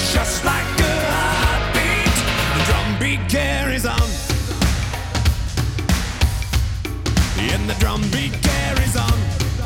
just like a heartbeat. The drum beat carries on, and the drum beat carries on.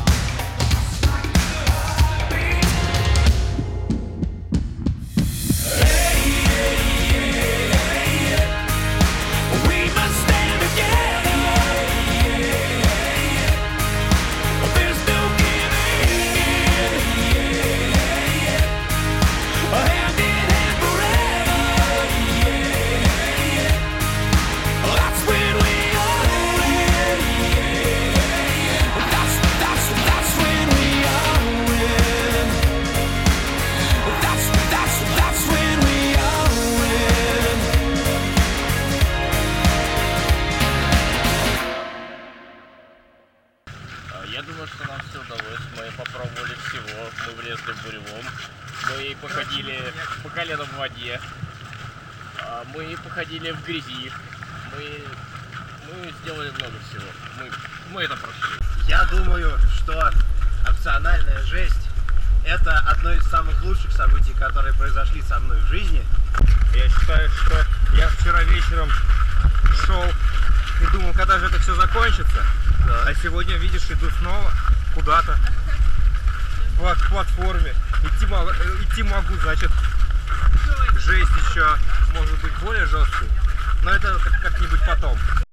Я думаю, что нам все удалось. Мы попробовали всего. Мы влезли в бурелом. Мы походили по колено в воде. Мы походили в грязи. Мы сделали много всего. Мы это прошли. Я думаю, что опциональная жесть — это одно из самых лучших событий, которые произошли со мной в жизни. Я считаю, что я вчера вечером шел и думал, когда же это все закончится. Да. А сегодня, видишь, иду снова куда-то к платформе. Идти могу, значит, жесть еще может быть более жесткой. Но это как-нибудь потом.